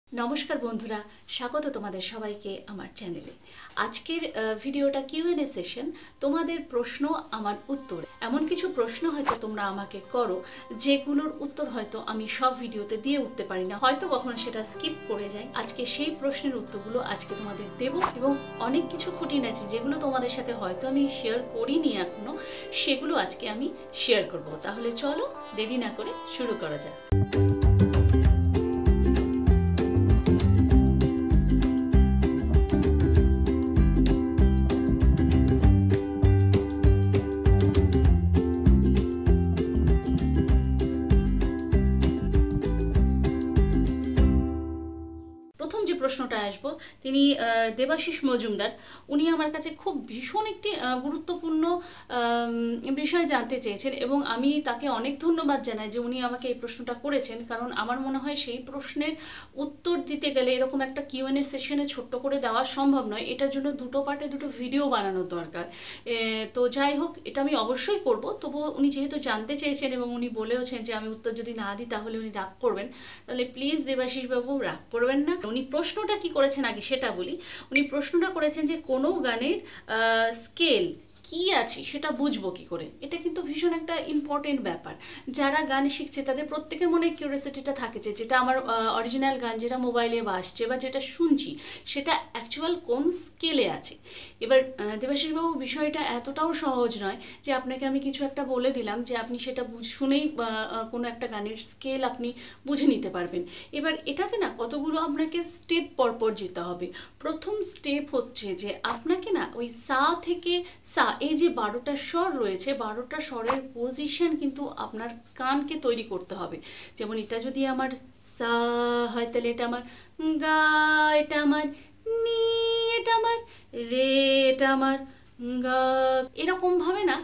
নমস্কার বন্ধুরা, স্বাগত তোমাদের সবাইকে আমার চ্যানেলে। আজকের ভিডিওটা কিউএনএ সেশন। তোমাদের প্রশ্ন আমার উত্তর। এমন কিছু প্রশ্ন হয়তো তোমরা আমাকে করো যেগুলোর উত্তর হয়তো আমি সব ভিডিওতে দিয়ে উঠতে পারি না, হয়তো কখনো সেটা স্কিপ করে যাই। আজকে সেই প্রশ্নের উত্তরগুলো আজকে তোমাদের দেব এবং অনেক কিছু খুঁটিনাটি যেগুলো তোমাদের সাথে হয়তো আমি শেয়ার করিনি এখনো, সেগুলো আজকে আমি শেয়ার করব। তাহলে চলো দেরি না করে শুরু করা যাক। প্রশ্নটা আসবো, তিনি দেবাশিস মজুমদার। উনি আমার কাছে খুব ভীষণ একটি গুরুত্বপূর্ণ বিষয় জানতে চেয়েছেন এবং আমি তাকে অনেক ধন্যবাদ জানাই যে উনি আমাকে এই প্রশ্নটা করেছেন। কারণ আমার মনে হয় সেই প্রশ্নের উত্তর দিতে গেলে এরকম একটা কিউএনএ সেশনে ছোট্ট করে দেওয়া সম্ভব নয়, এটার জন্য দুটো পার্টে দুটো ভিডিও বানানোর দরকার। তো যাই হোক, এটা আমি অবশ্যই করব। তবুও উনি যেহেতু জানতে চেয়েছেন এবং উনি বলেওছেন যে আমি উত্তর যদি না দিই তাহলে উনি রাগ করবেন, তাহলে প্লিজ দেবাশিস বাবু রাগ করবেন না। উনি প্রশ্নটা কি করেছেন আগে সেটা বলি। উনি প্রশ্নটা করেছেন যে কোনো গানের স্কেল কি আছে সেটা বুঝবো কি করে। এটা কিন্তু ভীষণ একটা ইম্পর্টেন্ট ব্যাপার। যারা গান শিখছে তাদের প্রত্যেকের মনে কিউরিওসিটিটা থাকে যে যেটা আমার অরিজিনাল গান, যেটা মোবাইলে বাজছে বা যেটা শুনছি, সেটা অ্যাকচুয়াল কোন স্কেলে আছে। এবার দেবাশিসবাবু, বিষয়টা এতটাও সহজ নয় যে আপনাকে আমি কিছু একটা বলে দিলাম যে আপনি সেটা শুনেই কোনো একটা গানের স্কেল আপনি বুঝে নিতে পারবেন। এবার এটাতে না কতগুলো আপনাকে স্টেপ পরপর যেতে হবে। প্রথম স্টেপ হচ্ছে যে আপনাকে না ওই সা থেকে সা, এই যে 12টা স্বর রয়েছে, 12টা স্বরের পজিশন কিন্তু আপনার কানকে তৈরি করতে হবে। যেমন এটা যদি আমার সা হয় তাহলে এটা আমার গা, এটা আমার নি, এটা আমার রে, এটা আমার গা। এরকমভাবে না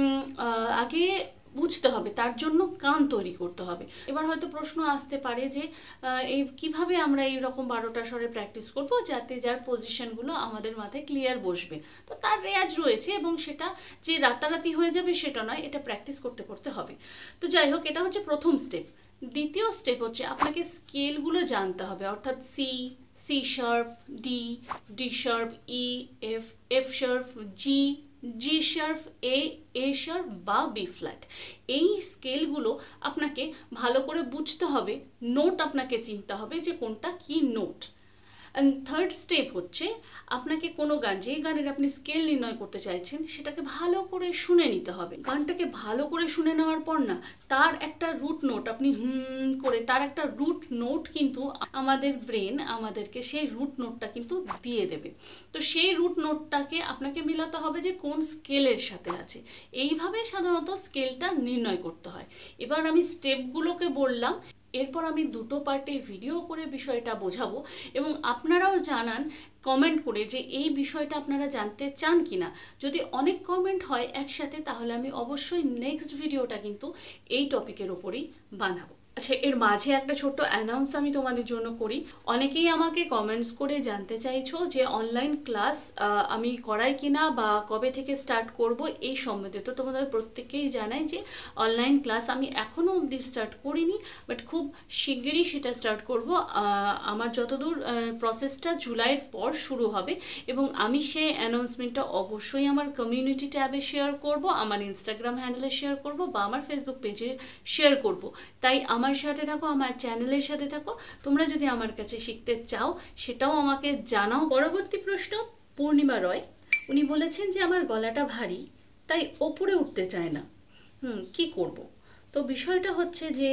আগে বুঝতে হবে, তার জন্য কান তৈরি করতে হবে। এবার হয়তো প্রশ্ন আসতে পারে যে এই কিভাবে আমরা এইরকম 12টা স্বরে প্র্যাকটিস করব যাতে যার পজিশনগুলো আমাদের মাথায় ক্লিয়ার বসবে। তো তার রেয়াজ রয়েছে এবং সেটা যে রাতারাতি হয়ে যাবে সেটা নয়, এটা প্র্যাকটিস করতে করতে হবে। তো যাই হোক, এটা হচ্ছে প্রথম স্টেপ। দ্বিতীয় স্টেপ হচ্ছে আপনাকে স্কেলগুলো জানতে হবে, অর্থাৎ C, C sharp, D, D sharp, E, F, F sharp, G, G sharp, A sharp বা বি ফ্ল্যাট। এই স্কেলগুলো আপনাকে ভালো করে বুঝতে হবে, নোট আপনাকে চিনতে হবে যে কোনটা কি নোট। অ্যান্ড থার্ড স্টেপ হচ্ছে আপনাকে কোনো গান, যে গানের আপনি স্কেল নির্ণয় করতে চাইছেন, সেটাকে ভালো করে শুনে নিতে হবে। গানটাকে ভালো করে শুনে নেওয়ার পর না তার একটা রুট নোট আপনি করে, তার একটা রুট নোট কিন্তু আমাদের ব্রেন আমাদেরকে সেই রুট নোটটা কিন্তু দিয়ে দেবে। তো সেই রুট নোটটাকে আপনাকে মেলাতে হবে যে কোন স্কেলের সাথে আছে। এইভাবে সাধারণত স্কেলটা নির্ণয় করতে হয়। এবার আমি স্টেপগুলোকে বললাম, এরপর আমি দুটো পার্টে ভিডিও করে বিষয়টা বোঝাবো এবং আপনারাও জানান কমেন্ট করে যে এই বিষয়টা আপনারা জানতে চান কিনা। যদি অনেক কমেন্ট হয় একসাথে তাহলে আমি অবশ্যই নেক্সট ভিডিওটা কিন্তু এই টপিকের ওপরেই বানাবো। আচ্ছা, এর মাঝে একটা ছোট্ট অ্যানাউন্স আমি তোমাদের জন্য করি। অনেকেই আমাকে কমেন্টস করে জানতে চাইছো যে অনলাইন ক্লাস আমি করাই কিনা বা কবে থেকে স্টার্ট করব এই সম্বন্ধে। তো তোমাদের প্রত্যেকেই জানাই যে অনলাইন ক্লাস আমি এখনও অবধি স্টার্ট করিনি, বাট খুব শিগগিরই সেটা স্টার্ট করব। আমার যতদূর প্রসেসটা জুলাইয়ের পর শুরু হবে এবং আমি সেই অ্যানাউন্সমেন্টটা অবশ্যই আমার কমিউনিটি ট্যাবে শেয়ার করব, আমার ইনস্টাগ্রাম হ্যান্ডেলে শেয়ার করব বা আমার ফেসবুক পেজে শেয়ার করব। তাই আমার সাথে থাকো, আমার চ্যানেলের সাথে থাকো। তোমরা যদি আমার কাছে শিখতে চাও সেটাও আমাকে জানাও। পরবর্তী প্রশ্ন, পূর্ণিমা রয়। উনি বলেছেন যে আমার গলাটা ভারী, তাই ওপরে উঠতে চায় না, কি করব। তো বিষয়টা হচ্ছে যে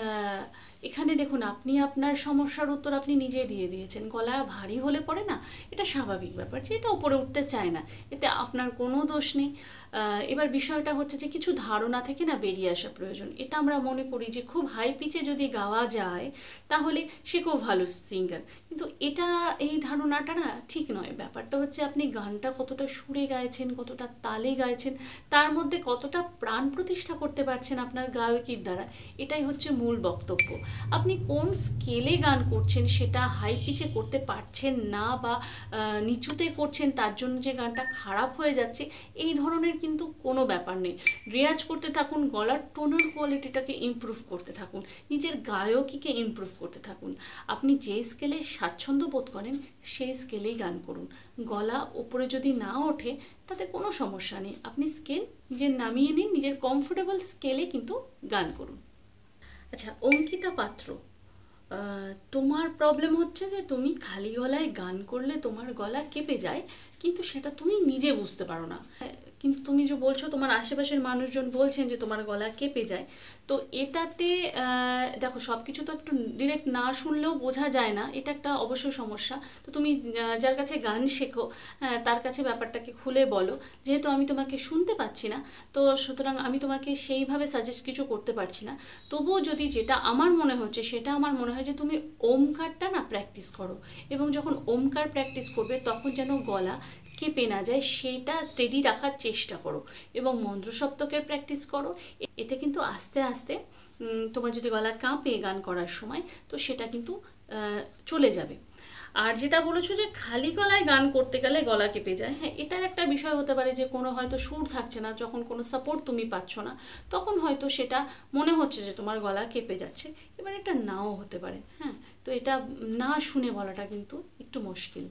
এখানে দেখুন, আপনি আপনার সমস্যার উত্তর আপনি নিজে দিয়ে দিয়েছেন। গলা ভারী হলে পরে না এটা স্বাভাবিক ব্যাপার যে এটা উপরে উঠতে চায় না, এতে আপনার কোনো দোষ নেই। এবার বিষয়টা হচ্ছে যে কিছু ধারণা থেকে না বেরিয়ে আসা প্রয়োজন। এটা আমরা মনে করি যে খুব হাই পিচে যদি গাওয়া যায় তাহলে সে খুব ভালো সিঙ্গার, কিন্তু এটা এই ধারণাটা না ঠিক নয়। ব্যাপারটা হচ্ছে আপনি গানটা কতটা সুরে গাইছেন, কতটা তালে গাইছেন, তার মধ্যে কতটা প্রাণ প্রতিষ্ঠা করতে পারছেন আপনার গায়কির দ্বারা, এটাই হচ্ছে মূল বক্তব্য। আপনি কোন স্কেলে গান করছেন, সেটা হাই পিচে করতে পারছেন না বা নিচুতে করছেন, তার জন্য যে গানটা খারাপ হয়ে যাচ্ছে, এই ধরনের কিন্তু কোনো ব্যাপার নেই। রেয়াজ করতে থাকুন, গলার টোনাল কোয়ালিটিটাকে ইমপ্রুভ করতে থাকুন, নিজের গায়কিকে ইমপ্রুভ করতে থাকুন। আপনি যে স্কেলে স্বাচ্ছন্দ্য বোধ করেন সেই স্কেলেই গান করুন। গলা ওপরে যদি না ওঠে তাতে কোনো সমস্যা নেই, আপনি স্কেল নিজের নামিয়ে নিন, নিজের কমফোর্টেবল স্কেলে কিন্তু গান করুন। আচ্ছা, অঙ্কিতা পাত্র, তোমার প্রবলেম হচ্ছে যে তুমি খালি গলায় গান করলে তোমার গলা কেঁপে যায়, কিন্তু সেটা তুমি নিজে বুঝতে পারো না। কিন্তু তুমি যে বলছো তোমার আশেপাশের মানুষজন বলছেন যে তোমার গলা কেঁপে যায়, তো এটাতে দেখো সব কিছু তো একটু ডিরেক্ট না শুনলেও বোঝা যায় না, এটা একটা অবশ্যই সমস্যা। তো তুমি যার কাছে গান শেখো তার কাছে ব্যাপারটাকে খুলে বলো, যেহেতু আমি তোমাকে শুনতে পাচ্ছি না, তো সুতরাং আমি তোমাকে সেইভাবে সাজেস্ট কিছু করতে পারছি না। তবুও যদি যেটা আমার মনে হচ্ছে, সেটা আমার মনে হয় যে তুমি ওমকারটা না প্র্যাকটিস করো, এবং যখন ওমকার প্র্যাকটিস করবে তখন যেন গলা কেঁপে না যায় সেটা স্টেডি রাখার চেষ্টা করো, এবং মন্ত্র সপ্তকের প্র্যাকটিস করো। এতে কিন্তু আস্তে আস্তে তোমার যদি গলা কাঁপে গান করার সময়, তো সেটা কিন্তু চলে যাবে। আর যেটা বলেছো যে খালি গলায় গান করতে গেলে গলা কেঁপে যায়, হ্যাঁ, এটার একটা বিষয় হতে পারে যে কোনো হয়তো সুর থাকছে না, যখন কোনো সাপোর্ট তুমি পাচ্ছ না, তখন হয়তো সেটা মনে হচ্ছে যে তোমার গলা কেঁপে যাচ্ছে। এবার এটা নাও হতে পারে, হ্যাঁ, তো এটা না শুনে বলাটা কিন্তু একটু মুশকিল।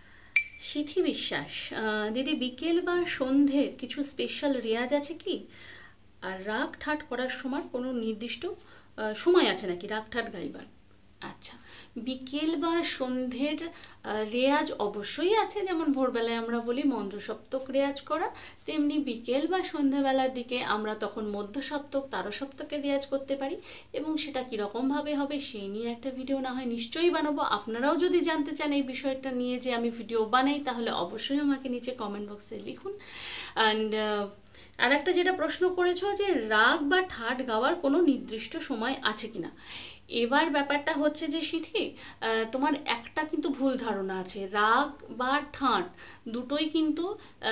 সিথি বিশ্বাস, দিদি বিকেল বা সন্ধ্যের কিছু স্পেশাল রেয়াজ আছে কি? আর রাগ ঠাট করার সময় কোনো নির্দিষ্ট সময় আছে নাকি রাগ ঠাট গাইবার? আচ্ছা, বিকেল বা সন্ধ্যের রেয়াজ অবশ্যই আছে। যেমন ভোরবেলায় আমরা বলি মন্দ্র সপ্তক রেয়াজ করা, তেমনি বিকেল বা সন্ধ্যেবেলার দিকে আমরা তখন মধ্য সপ্তক, তারো সপ্তকের রেয়াজ করতে পারি। এবং সেটা কীরকমভাবে হবে সেই নিয়ে একটা ভিডিও না হয় নিশ্চয়ই বানাবো। আপনারাও যদি জানতে চান এই বিষয়টা নিয়ে যে আমি ভিডিও বানাই, তাহলে অবশ্যই আমাকে নিচে কমেন্ট বক্সে লিখুন। অ্যান্ড আর একটা যেটা প্রশ্ন করেছো যে রাগ বা ঠাট গাওয়ার কোনো নির্দিষ্ট সময় আছে কিনা, এবার ব্যাপারটা হচ্ছে যে সিথি, তোমার একটা কিন্তু ভুল ধারণা আছে। রাগ বা ঠাট দুটোই কিন্তু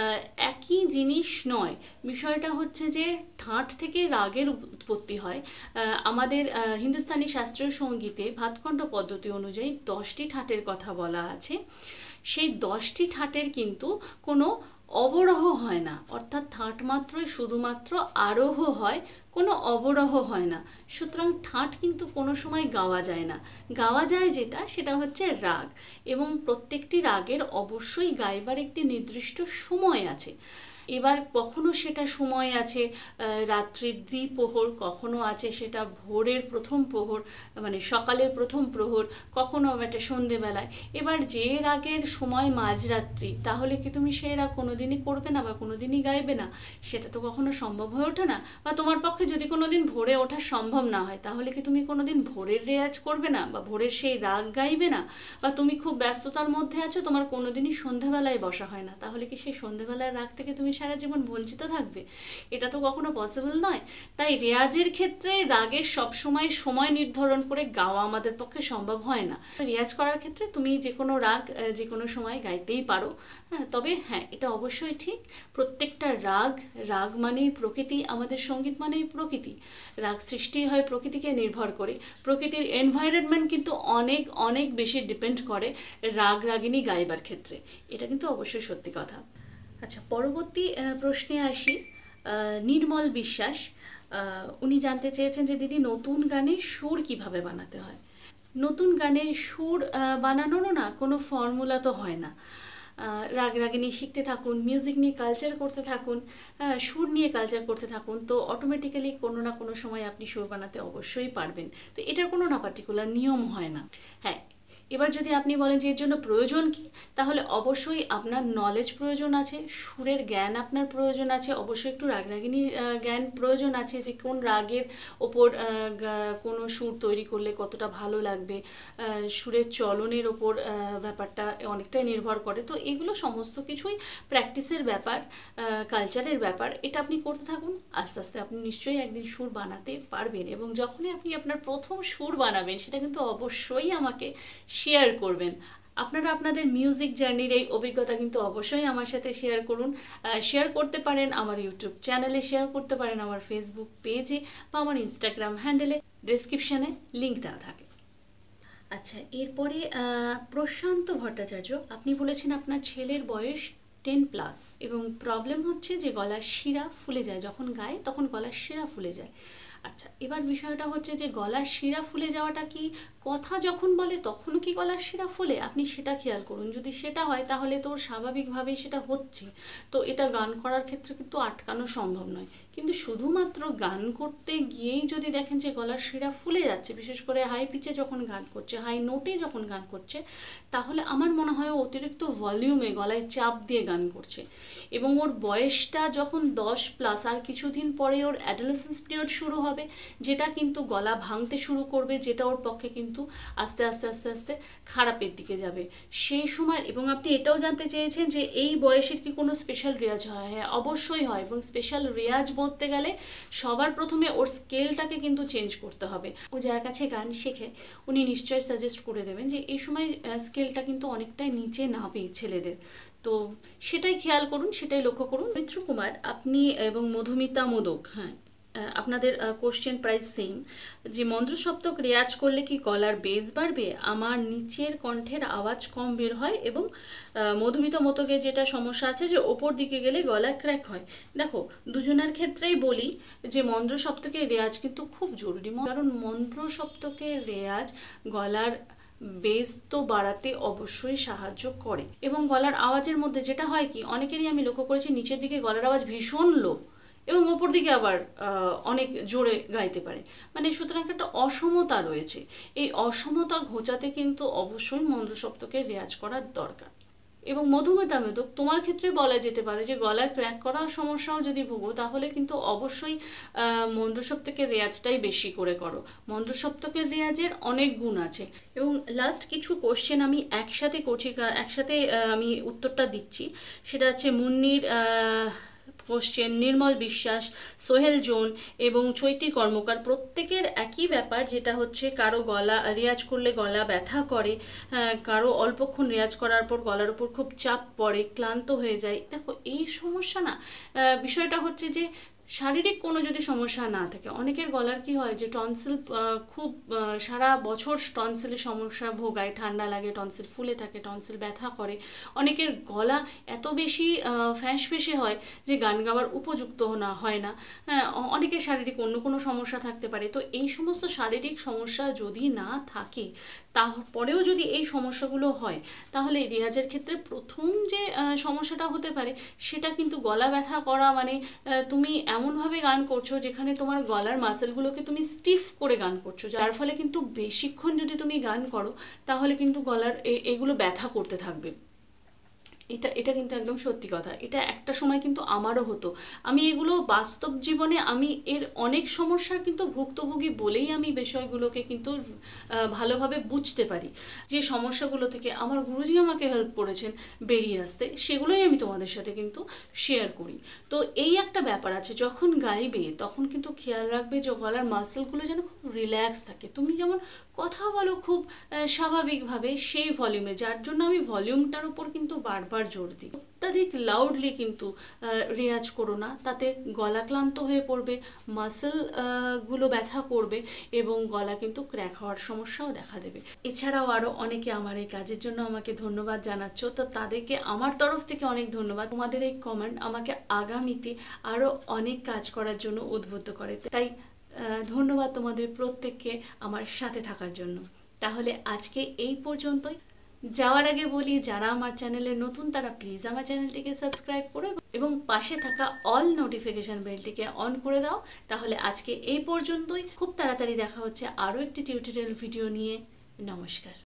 একই জিনিস নয়। বিষয়টা হচ্ছে যে ঠাট থেকে রাগের উৎপত্তি হয়। আমাদের হিন্দুস্তানি শাস্ত্রীয় সঙ্গীতে ভাতখণ্ড পদ্ধতি অনুযায়ী 10টি ঠাটের কথা বলা আছে। সেই 10টি ঠাটের কিন্তু কোনো অবরোহ হয় না, অর্থাৎ ঠাট মাত্রই শুধুমাত্র আরোহ হয়, কোনো অবরোহ হয় না। সুতরাং ঠাট কিন্তু কোনো সময় গাওয়া যায় না। গাওয়া যায় যেটা, সেটা হচ্ছে রাগ, এবং প্রত্যেকটি রাগের অবশ্যই গাইবার একটি নির্দিষ্ট সময় আছে। এবার কখনো সেটা সময় আছে রাত্রির দ্বিপ্রহর, কখনো আছে সেটা ভোরের প্রথম প্রহর, মানে সকালের প্রথম প্রহর, কখনো একটা সন্ধেবেলায়। এবার যে রাগের সময় মাঝরাত্রি, তাহলে কি তুমি সেই রাগ কোনোদিনই করবে না বা কোনোদিনই গাইবে না? সেটা তো কখনো সম্ভব হয়ে ওঠে না। বা তোমার পক্ষে যদি কোনোদিন ভোরে ওঠা সম্ভব না হয়, তাহলে কি তুমি কোনোদিন ভোরের রেয়াজ করবে না বা ভোরের সেই রাগ গাইবে না? বা তুমি খুব ব্যস্ততার মধ্যে আছো, তোমার কোনোদিনই সন্ধেবেলায় বসা হয় না, তাহলে কি সেই সন্ধেবেলার রাগ থেকে তুমি সারা জীবন বঞ্চিত থাকবে? এটা তো কখনো পসিবল নয়। তাই রেয়াজের ক্ষেত্রে রাগের সবসময় সময় নির্ধারণ করে গাওয়া আমাদের পক্ষে সম্ভব হয় না। রেয়াজ করার ক্ষেত্রে তুমি যে কোনো রাগ যে কোনো সময় গাইতেই পারো। হ্যাঁ, তবে হ্যাঁ, এটা অবশ্যই ঠিক, প্রত্যেকটা রাগ, রাগ মানেই প্রকৃতি, আমাদের সঙ্গীত মানেই প্রকৃতি। রাগ সৃষ্টি হয় প্রকৃতিকে নির্ভর করে, প্রকৃতির এনভায়রনমেন্ট কিন্তু অনেক অনেক বেশি ডিপেন্ড করে রাগ রাগিনী গাইবার ক্ষেত্রে। এটা কিন্তু অবশ্যই সত্যি কথা। আচ্ছা, পরবর্তী প্রশ্নে আসি। নির্মল বিশ্বাস, উনি জানতে চেয়েছেন যে দিদি নতুন গানের সুর কিভাবে বানাতে হয়? নতুন গানের সুর বানানোরও না কোনো ফর্মুলা তো হয় না। রাগ রাগিনী শিখতে থাকুন, মিউজিক নিয়ে কালচার করতে থাকুন, সুর নিয়ে কালচার করতে থাকুন, তো অটোমেটিক্যালি কোনো না কোনো সময় আপনি সুর বানাতে অবশ্যই পারবেন। তো এটার কোনো না পার্টিকুলার নিয়ম হয় না। হ্যাঁ, এবার যদি আপনি বলেন যে এর জন্য প্রয়োজন কি, তাহলে অবশ্যই আপনার নলেজ প্রয়োজন আছে, সুরের জ্ঞান আপনার প্রয়োজন আছে, অবশ্যই একটু রাগরাগিনীর জ্ঞান প্রয়োজন আছে, যে কোন রাগের ওপর কোনো সুর তৈরি করলে কতটা ভালো লাগবে, সুরের চলনের ওপর ব্যাপারটা অনেকটাই নির্ভর করে। তো এগুলো সমস্ত কিছুই প্র্যাকটিসের ব্যাপার, কালচারের ব্যাপার। এটা আপনি করতে থাকুন, আস্তে আস্তে আপনি নিশ্চয়ই একদিন সুর বানাতে পারবেন। এবং যখনই আপনি আপনার প্রথম সুর বানাবেন, সেটা কিন্তু অবশ্যই আমাকে শেয়ার করবেন। আপনারা আপনাদের মিউজিক জার্নির এই অভিজ্ঞতা কিন্তু অবশ্যই আমার সাথে শেয়ার করুন। শেয়ার করতে পারেন আমার ইউটিউব চ্যানেলে, শেয়ার করতে পারেন আমার ফেসবুক পেজে বা আমার ইনস্টাগ্রাম হ্যান্ডেলে, ডেসক্রিপশানে লিঙ্ক দেওয়া থাকে। আচ্ছা, এরপরে প্রশান্ত ভট্টাচার্য, আপনি বলেছেন আপনার ছেলের বয়স 10+ এবং প্রবলেম হচ্ছে যে গলার শিরা ফুলে যায়, যখন গায় তখন গলার শিরা ফুলে যায়। আচ্ছা, এবার বিষয়টা হচ্ছে যে গলার শিরা ফুলে যাওয়াটা কি কথা যখন বলে তখনও কি গলার শিরা ফুলে? আপনি সেটা খেয়াল করুন। যদি সেটা হয় তাহলে তো স্বাভাবিকভাবেই সেটা হচ্ছে, তো এটা গান করার ক্ষেত্রে কিন্তু আটকানো সম্ভব নয়। কিন্তু শুধুমাত্র গান করতে গিয়েই যদি দেখেন যে গলার শিরা ফুলে যাচ্ছে, বিশেষ করে হাই পিচে যখন গান করছে, হাই নোটে যখন গান করছে, তাহলে আমার মনে হয় অতিরিক্ত ভলিউমে গলায় চাপ দিয়ে গান করছে। এবং ওর বয়সটা যখন 10+, আর কিছুদিন পরে ওর অ্যাডোলেসেন্স পিরিয়ড শুরু হবে, যেটা কিন্তু গলা ভাঙতে শুরু করবে, যেটা ওর পক্ষে কিন্তু আস্তে আস্তে আস্তে আস্তে খারাপের দিকে যাবে সেই সময়। এবং আপনি এটাও জানতে চেয়েছেন যে এই বয়সের কি কোনো স্পেশাল রেয়াজ হয়? হ্যাঁ, অবশ্যই হয়। এবং স্পেশাল রেয়াজ বলতে গেলে সবার প্রথমে ওর স্কেলটাকে কিন্তু চেঞ্জ করতে হবে। ও যার কাছে গান শেখে উনি নিশ্চয়ই সাজেস্ট করে দেবেন যে এই সময় স্কেলটা কিন্তু অনেকটাই নিচে নামে ছেলেদের, তো সেটাই খেয়াল করুন, সেটাই লক্ষ্য করুন। মিত্র কুমার, আপনি এবং মধুমিতা মোদক, হ্যাঁ, আপনাদের কোশ্চেন প্রায় সেম, যে মন্ত্র সপ্তক রেয়াজ করলে কি গলার বেস বাড়বে? আমার নিচের কণ্ঠের আওয়াজ কম বের হয় এবং মধুমিতা মোদকে যেটা সমস্যা আছে যে ওপর দিকে গেলে গলা ক্র্যাক হয়। দেখো, দুজনের ক্ষেত্রেই বলি যে মন্ত্র সপ্তকের রেয়াজ কিন্তু খুব জরুরি, কারণ মন্ত্র সপ্তকের রেয়াজ গলার বেস তো বাড়াতে অবশ্যই সাহায্য করে। এবং গলার আওয়াজের মধ্যে যেটা হয় কি, অনেকেরই আমি লক্ষ্য করেছি নিচের দিকে গলার আওয়াজ ভীষণ লো এবং ওপর দিকে আবার অনেক জোরে গাইতে পারে, মানে সুতরাং একটা অসমতা রয়েছে। এই অসমতা ঘোচাতে কিন্তু অবশ্যই মন্ত্র সপ্তকের রেয়াজ করার দরকার। এবং মধুমিতা মোদক, তোমার ক্ষেত্রে বলা যেতে পারে যে গলার ক্র্যাক করার সমস্যাও যদি ভোগো তাহলে কিন্তু অবশ্যই মন্ত্র সপ্তকের রেয়াজটাই বেশি করে করো। মন্ত্র সপ্তকের রেয়াজের অনেক গুণ আছে। এবং লাস্ট কিছু কোশ্চেন আমি একসাথে করছি, একসাথে আমি উত্তরটা দিচ্ছি। সেটা হচ্ছে মুন্নির কোশ্চেন, নির্মল বিশ্বাস, সোহেল জোন এবং চৈতি কর্মকার, প্রত্যেকের একই ব্যাপার, যেটা হচ্ছে কারো গলা রেয়াজ করলে গলা ব্যথা করে, কারো অল্পক্ষণ রেয়াজ করার পর গলার উপর খুব চাপ পড়ে, ক্লান্ত হয়ে যায়। দেখো, এই সমস্যা না, বিষয়টা হচ্ছে যে শারীরিক কোনো যদি সমস্যা না থাকে, অনেকের গলার কি হয় যে টনসিল খুব সারা বছর টনসিলের সমস্যা ভোগায়, ঠান্ডা লাগে, টনসিল ফুলে থাকে, টনসিল ব্যথা করে, অনেকের গলা এত বেশি ফ্যাঁসফেঁসে হয় যে গান গাওয়ার উপযুক্ত হয় না, অনেকের শারীরিক অন্য কোনো সমস্যা থাকতে পারে। তো এই সমস্ত শারীরিক সমস্যা যদি না থাকে, তারপরেও যদি এই সমস্যাগুলো হয়, তাহলে রেয়াজের ক্ষেত্রে প্রথম যে সমস্যাটা হতে পারে সেটা কিন্তু গলা ব্যথা করা, মানে তুমি এমনভাবে গান করছো যেখানে তোমার গলার মাসেলগুলোকে তুমি স্টিফ করে গান করছো, যার ফলে কিন্তু বেশিক্ষণ যদি তুমি গান করো তাহলে কিন্তু গলার এগুলো ব্যথা করতে থাকবে। এটা কিন্তু একদম সত্যি কথা। এটা একটা সময় কিন্তু আমারও হতো। আমি এগুলো বাস্তব জীবনে আমি এর অনেক সমস্যার কিন্তু ভুক্তভোগী বলেই আমি বিষয়গুলোকে কিন্তু ভালোভাবে বুঝতে পারি। যে সমস্যাগুলো থেকে আমার গুরুজি আমাকে হেল্প করেছেন বেরিয়ে আসতে, সেগুলোই আমি তোমাদের সাথে কিন্তু শেয়ার করি। তো এই একটা ব্যাপার আছে, যখন গাইবে তখন কিন্তু খেয়াল রাখবে যে গলার মাসেলগুলো যেন খুব রিল্যাক্স থাকে। তুমি যেমন কথা বলো খুব স্বাভাবিকভাবে সেই ভলিউমে, যার জন্য আমি ভলিউমটার উপর কিন্তু বারবার জোর দিই। অত্যাধিক লাউডলি কিন্তু রেয়াজ করো না, তাতে গলা ক্লান্ত হয়ে পড়বে, মাসেল গুলো ব্যথা করবে এবং গলা কিন্তু ক্র্যাক হওয়ার সমস্যাও দেখা দেবে। এছাড়াও আরও অনেকে আমার এই কাজের জন্য আমাকে ধন্যবাদ জানাচ্ছ, তো তাদেরকে আমার তরফ থেকে অনেক ধন্যবাদ। তোমাদের এই কমেন্ট আমাকে আগামীতে আরও অনেক কাজ করার জন্য উদ্বুদ্ধ করে, তাই ধন্যবাদ তোমাদের প্রত্যেককে আমার সাথে থাকার জন্য। তাহলে আজকে এই পর্যন্তই। যাওয়ার আগে বলি, যারা আমার চ্যানেলে নতুন তারা প্লিজ আমার চ্যানেলটিকে সাবস্ক্রাইব করো এবং পাশে থাকা অল নোটিফিকেশন বেলটিকে অন করে দাও। তাহলে আজকে এই পর্যন্তই। খুব তাড়াতাড়ি দেখা হচ্ছে আরও একটি টিউটোরিয়াল ভিডিও নিয়ে। নমস্কার।